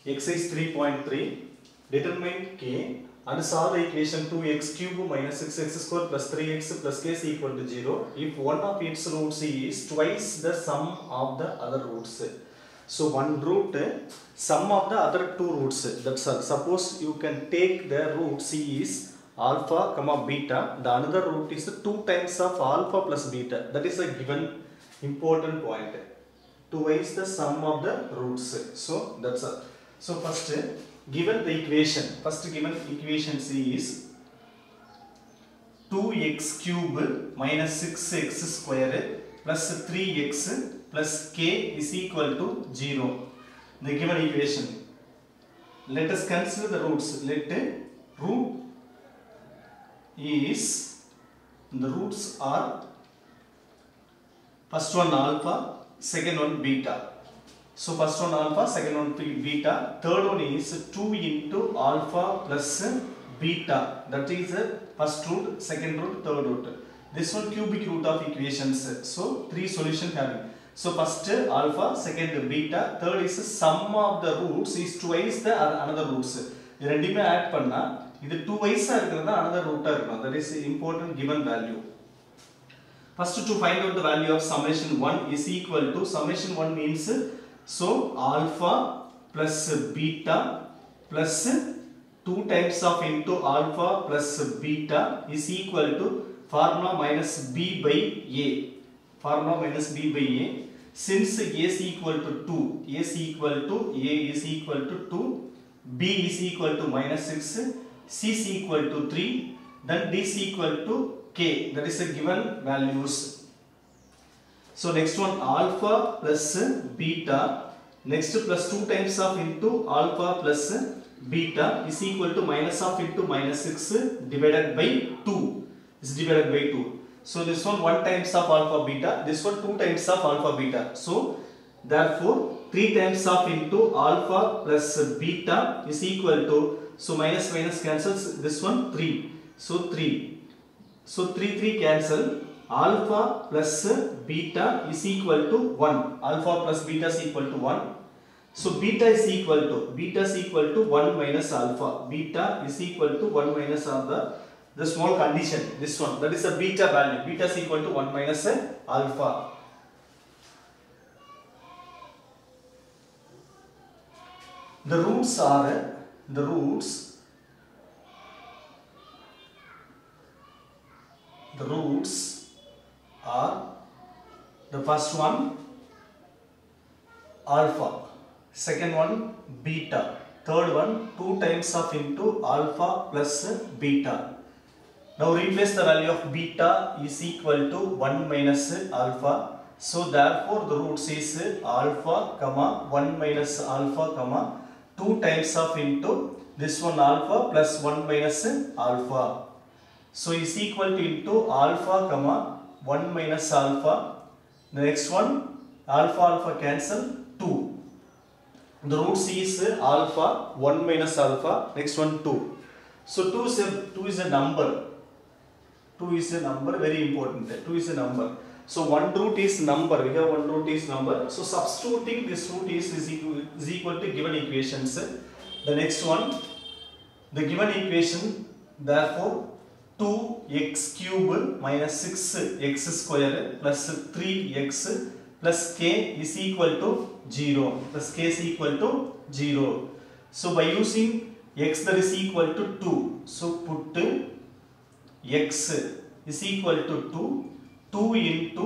Exercise 3.3. Determine k and solve the equation 2x cube minus 6x square plus 3x plus k is equal to 0 if one of its roots is twice the sum of the other roots. So one root sum of the other two roots. That's all. Suppose you can take the root c is alpha comma beta. The another root is 2 times of alpha plus beta. That is a given important point. Twice the sum of the roots. So that's all. So first given the equation, C is 2x cube minus 6x square plus 3x plus k is equal to 0. The given equation. Let us consider the roots. Let root is, the roots are first one alpha, second one beta. So first one alpha, second one beta, third one is 2 into alpha plus beta. That is the first root, second root, third root. This one cubic root of equations. So three solutions having. So first alpha, second beta, third is sum of the roots is twice the another roots. This ரெண்டுமே add பண்ணா இது twice இருக்குறதா another root இருக்கும். That is important given value. First to find out the value of summation 1 is equal to, summation 1 means so alpha plus beta plus 2 times of into alpha plus beta is equal to formula minus b by a. Formula minus b by a. Since a is equal to 2, a is equal to 2, b is equal to minus 6, c is equal to 3, then d is equal to k. That is the given values. So next one alpha plus beta, next plus 2 times of into alpha plus beta is equal to minus of into minus 6 divided by 2 is divided by 2. So this one 1 times of alpha beta, this one 2 times of alpha beta. So therefore 3 times of into alpha plus beta is equal to, so minus minus cancels, this one 3. So 3. So 3 cancel. Alpha plus beta is equal to 1. Alpha plus beta is equal to 1. So beta is equal to 1 minus alpha. Beta is equal to 1 minus of the small condition. This one, that is a beta value. Beta is equal to 1 minus alpha. The roots are the first one alpha, second one beta, third one 2 times of into alpha plus beta. Now replace the value of beta is equal to 1 minus alpha. So therefore the roots is alpha comma 1 minus alpha comma 2 times of into this one alpha plus 1 minus alpha. So is equal to into alpha comma 1 minus alpha. The next one alpha cancel 2. The roots is alpha 1 minus alpha. Next one 2. So 2 is a number. 2 is a number, very important. 2 is a number. So one root is number. We have one root is number. So substituting this root is equal to given equations. The next one, the given equation, therefore 2x cube minus 6x square plus 3x plus k is equal to 0. Plus k is equal to 0. So by using x, that is equal to 2. So put x is equal to 2 into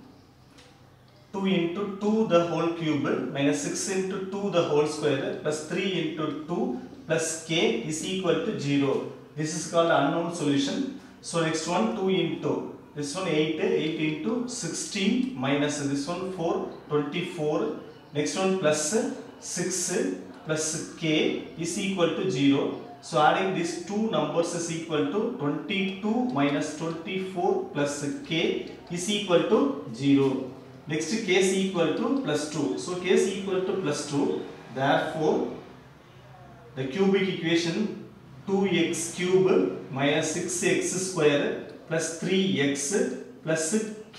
2 the whole cube minus 6 into 2 the whole square plus 3 into 2 plus k is equal to 0. This is called unknown solution. So next one 2 into this one 8 into 16 minus this one 4 24. Next one plus 6 plus k is equal to 0. So adding these two numbers is equal to 22 minus 24 plus k is equal to 0. Next k is equal to plus 2. So k is equal to plus 2. Therefore the cubic equation 2x cube minus 6x square plus 3x plus k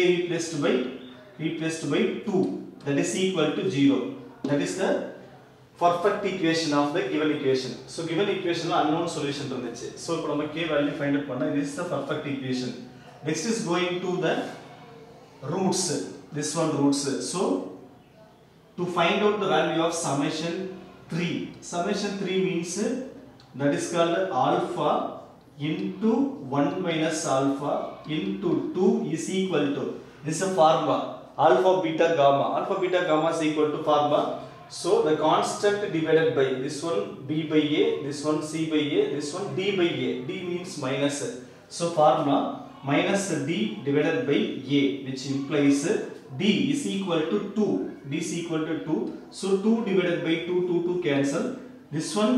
replaced by 2, that is equal to 0. That is the perfect equation of the given equation. So given equation unknown solution இருந்துச்சு. So இப்போ நம்ம k value find out பண்ணா this is the perfect equation. Next is going to the roots. This one roots. So to find out the value of summation 3. Summation 3 means that is called alpha into 1 minus alpha into 2 is equal to, this is a formula, alpha beta gamma. Alpha beta gamma is equal to formula. So the constant divided by this one b by a, this one c by a, this one d by a. D means minus. So formula minus d divided by a, which implies d is equal to 2. D is equal to 2. So 2 divided by 2 cancel. This one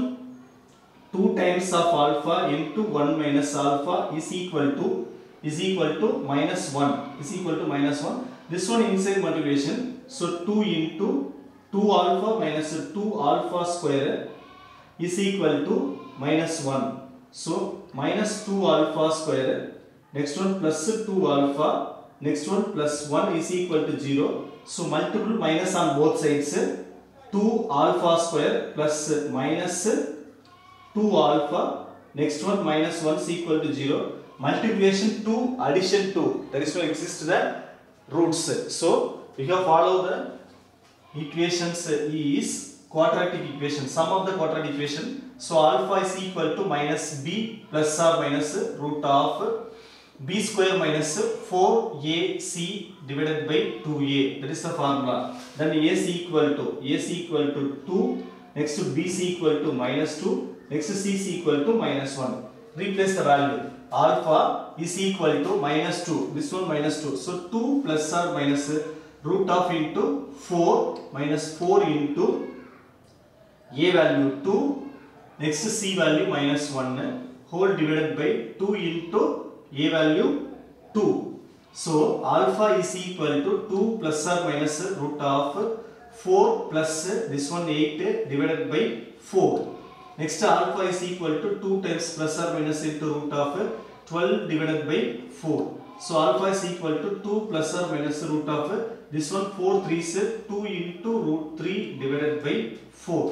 2 times of alpha into 1 minus alpha is equal to minus 1. Is equal to minus 1. This one inside multiplication. So 2 into 2 alpha minus 2 alpha square is equal to minus 1. So minus 2 alpha square, next one plus 2 alpha, next one plus 1 is equal to 0. So multiple minus on both sides, 2 alpha square plus minus 2 alpha, next one minus 1 is equal to 0. Multiplication 2, addition 2, there is no exist the roots. So we have follow the equations is quadratic equation, sum of the quadratic equation. So alpha is equal to minus b plus or minus root of b square minus 4ac divided by 2a. That is the formula. Then a is equal to 2. Next to b is equal to minus 2. Next c is equal to minus 1. Replace the value. Alpha is equal to minus 2. This one minus 2. So 2 plus or minus root of into 4 minus 4 into a value 2. Next c value minus 1 whole divided by 2 into a value 2. So alpha is equal to 2 plus or minus root of 4 plus this one 8 divided by 4. Next alpha is equal to 2 times plus or minus into root of 12 divided by 4. So alpha is equal to 2 plus or minus root of this one 4 3 is 2 into root 3 divided by 4.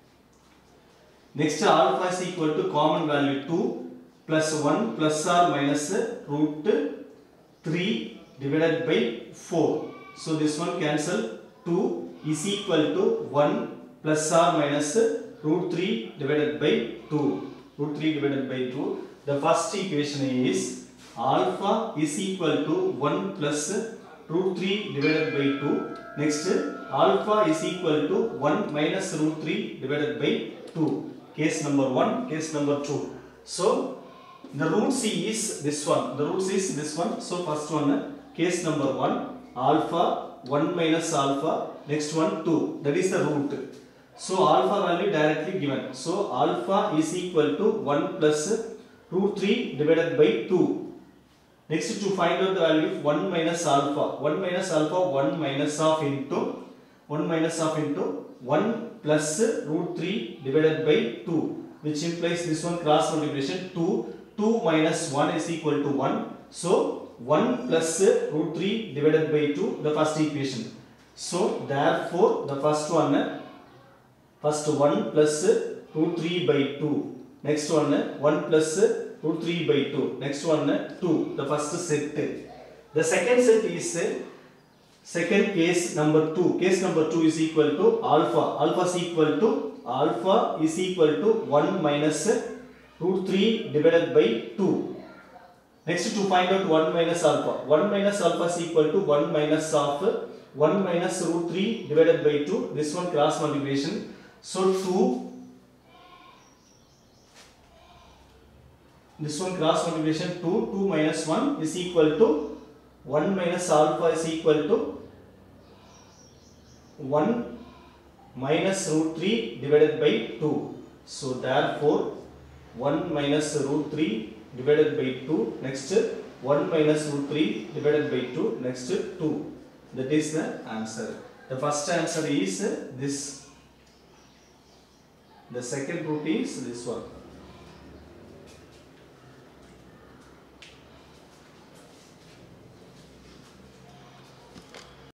Next alpha is equal to common value 2 plus 1 plus or minus root 3 divided by 4. So this one cancel. 2 is equal to 1 plus or minus root 3 divided by 2. Root 3 divided by 2. The first equation is alpha is equal to 1 plus root 3 divided by 2. Next alpha is equal to 1 minus root 3 divided by 2. Case number 1, case number 2. So the root c is this one. The root c is this one. So first one, case number 1, alpha 1 minus alpha. Next one 2. That is the root. So alpha value directly given. So alpha is equal to 1 plus root 3 divided by 2. Next to find out the value of 1 minus alpha. 1 minus alpha 1 minus of into 1 plus root 3 divided by 2, which implies this one cross multiplication 2 minus 1 is equal to 1. So 1 plus root 3 divided by 2, the first equation. So therefore the first 1 plus root 3 by 2. Next one 1 plus root 3 by 2. Next one 2. The first set. The second set is second case number 2. Case number 2 is equal to alpha. Alpha is equal to 1 minus root 3 divided by 2. Next to find out 1 minus alpha. 1 minus alpha is equal to 1 minus of 1 minus root 3 divided by 2. This one cross multiplication. So 2. This one cross multiplication 2 minus 1 is equal to 1 minus alpha is equal to 1 minus root 3 divided by 2. So therefore 1 minus root 3 divided by 2. Next 1 minus root 3 divided by 2. Next 2. That is the answer. The first answer is this. The second root is this one.